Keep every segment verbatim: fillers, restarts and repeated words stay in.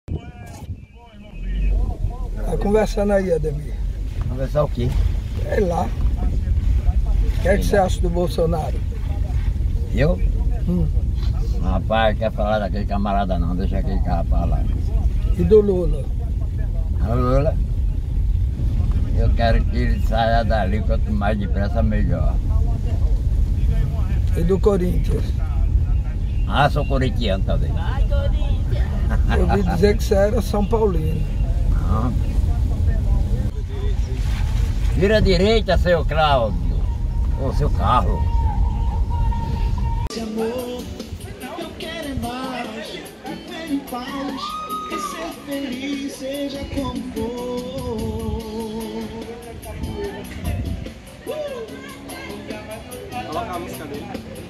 Tá conversando aí, Ademir. Conversar o quê? Sei lá. O que é que você acha do Bolsonaro? Eu? Hum. Rapaz, quer falar daquele camarada não, deixa aquele cara falar. E do Lula? A Lula, eu quero que ele saia dali, quanto mais depressa melhor. E do Corinthians? Ah, sou corintiano também. Eu ouvi dizer que você era São Paulino. Não. Vira à direita, seu Cláudio. Ou seu Carlos. Esse amor, eu quero é mais, viver em paz e ser feliz, seja como for. Coloca a música dele.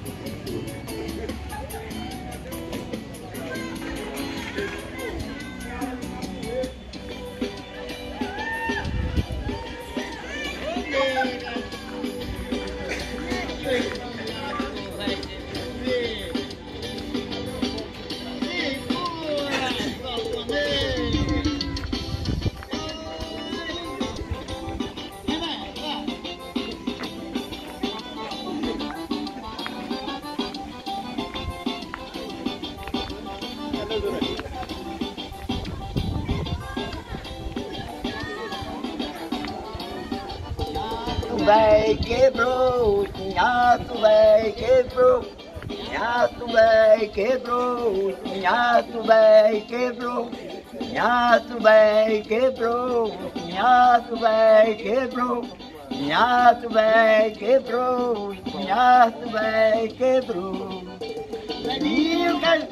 Véi quebrou, cunhato véi quebrou, cunhato véi quebrou, cunhato véi quebrou, cunhato véi quebrou, cunhato véi quebrou, cunhato véi quebrou, cunhato véi quebrou. Velhinho, cara.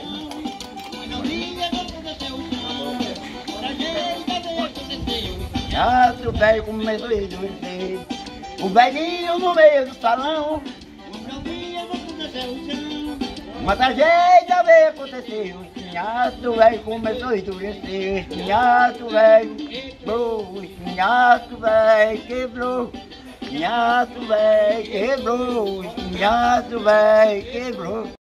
Cunhato véi começou a endurecer. O velhinho no meio do salão, uma tragédia veio acontecer. O espinhato velho começou a endurecer. O espinhato velho quebrou, o espinhato velho quebrou, o espinhato velho quebrou, o espinhato velho quebrou.